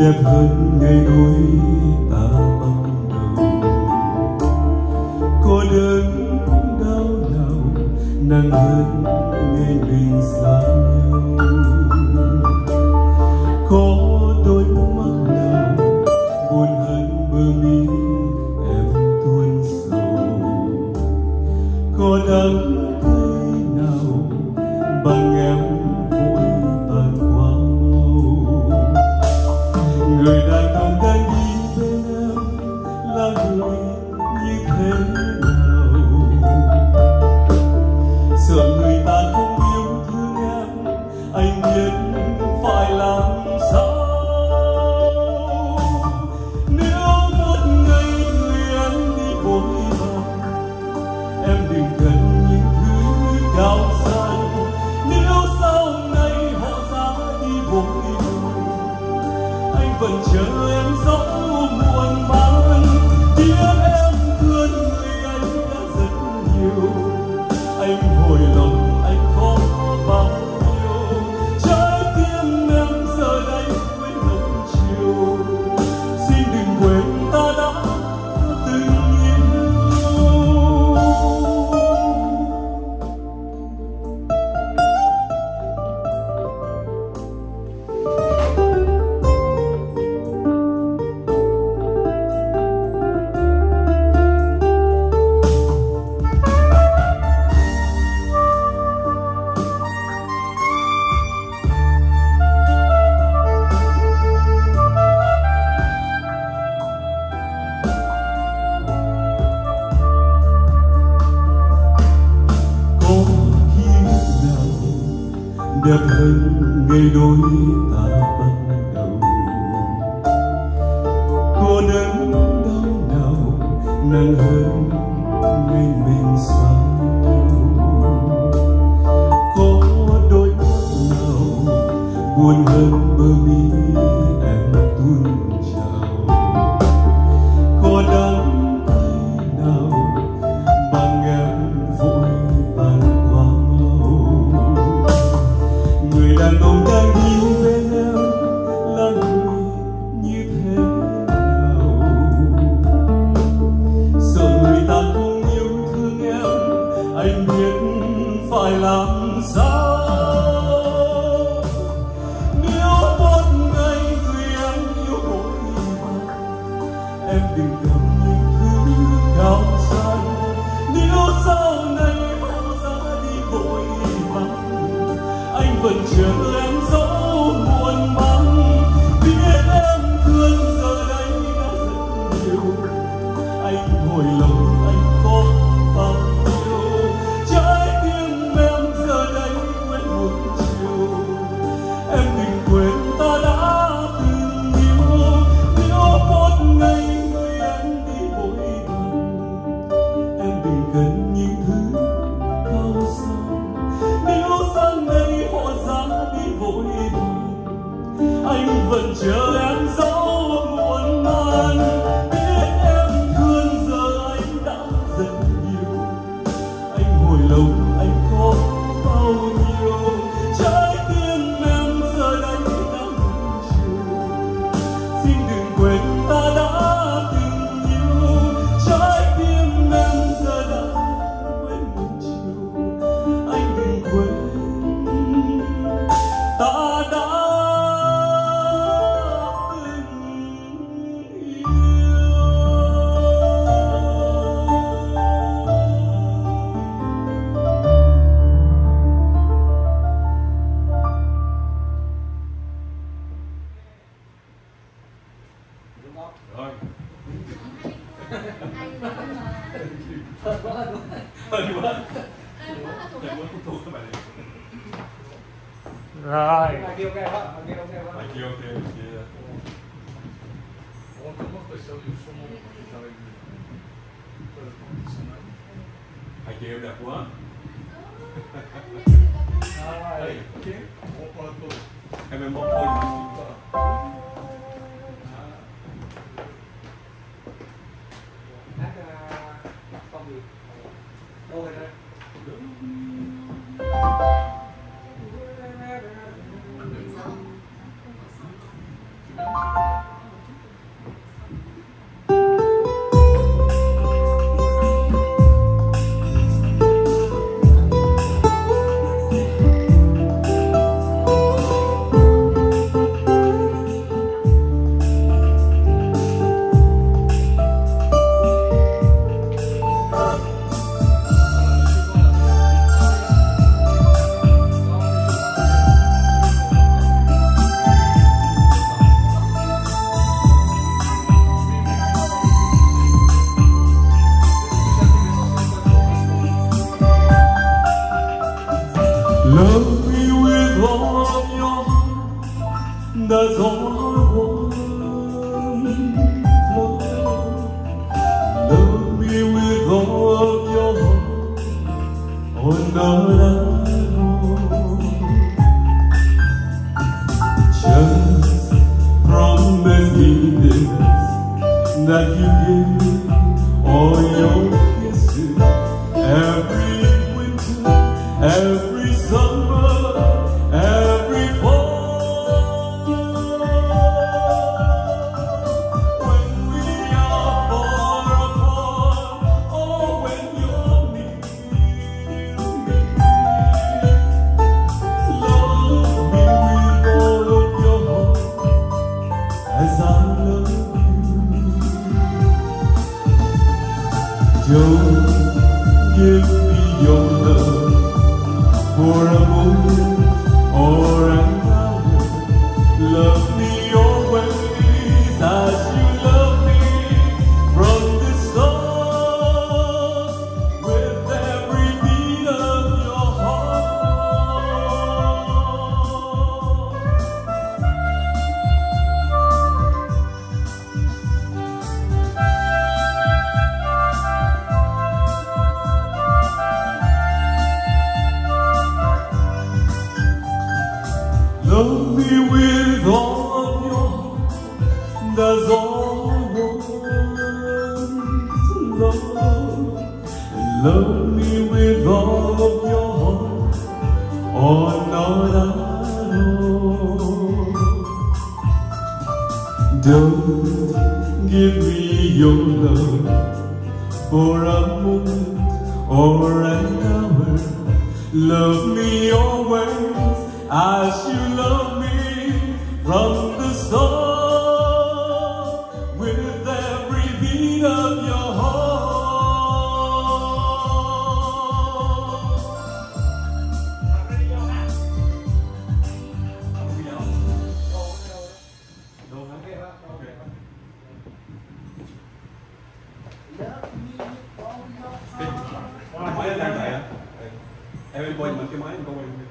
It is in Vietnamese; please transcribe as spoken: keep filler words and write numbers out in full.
đẹp hơn ngày đôi ta ban đầu. Có đớn đau nào nặng hơn ngày mình xa nhau. Có đôi mắt nào buồn hơn bờ mi em tuôn sầu. Có đắng cay nào bằng em vội vàng quá mau. Người đàn ông đang đi bên em là người như thế nào? Sợ người ta không yêu thương em, anh biết phải làm sao. Nếu một ngày người em đi vội vàng, em đừng cần những thứ cao sang. Nếu sau này họ ra đi vội vàng, anh vẫn chờ em dẫu muộn màng. Biết em thương người anh đã rất nhiều, anh hồi lòng anh có bao nhiêu. Trái tim em giờ đây quên nắng chiều, xin đừng quên ta đã từng yêu. Đẹp hơn ngày đôi ta ban đầu. Có đớn đau nào nặng hơn ngày mình xa nhau. Có đôi mắt nào buồn hơn bờ mi em tuôn trào. Có đắng cay nào bằng em vội vàng quá mau. Người đàn ông đang đi bên em là người như thế nào? Sợ người ta không yêu thương em, anh biết phải làm sao. Nếu một ngày người em yêu vội vàng, em đừng cầm những thứ cao sang. Nếu sau này họ ra đi vội vàng, anh vẫn chờ em dẫu muộn màng. Biết em thương giờ đây đã rất nhiều, anh hồi lòng anh có bao nhiêu. Trái tim em giờ đây quên một chiều, em đừng quên ta đã từng yêu. Nếu một ngày người em đi vội vàng, em đừng cần những thứ cao sang. Nếu sang đây họ ra đi vội vàng, anh vẫn chờ em dẫu muộn màng. Biết em thương giờ anh đã rất nhiều, anh hồi lòng anh có bao nhiêu. Trái tim em giờ đây đã ngừng chiều, xin đừng quên ta đã từng yêu. Trái tim em giờ đã quên một chiều, anh đừng quên ta đã từng yêu. Rồi. Thật quá, Thật quá. Thật quá không thuộc các bạn. Rồi. Mai kia ok quá, mai kia ok quá. Mai kia ok, mai kia. Ontem uma pessoa e o som estava aí. Mai kia em đẹp quá. Rồi. Ok? Vamos para todos. Em em bóc thôi. Hát không gì. Đâu rồi đây? Đúng. Love me with all of your heart, that's all I want. Love, love me with all of your heart, or not at all. Just promise me this, that you give me all your kisses every winter, every summer, every fall. When we are far apart, or when you're near me, love me with all of your heart, as I love you. Don't give me your love for a moment or an hour. Love me always as you love me from the start, with every beat of your heart. Love me with all of your heart, that's all I want. Love, love me with all of your heart, or not at all. Don't give me your love for a moment or an hour. Love me always as you love me from the start, with every beat of your heart. Cái máy đang chạy á. Em em quay mình cái máy em coi.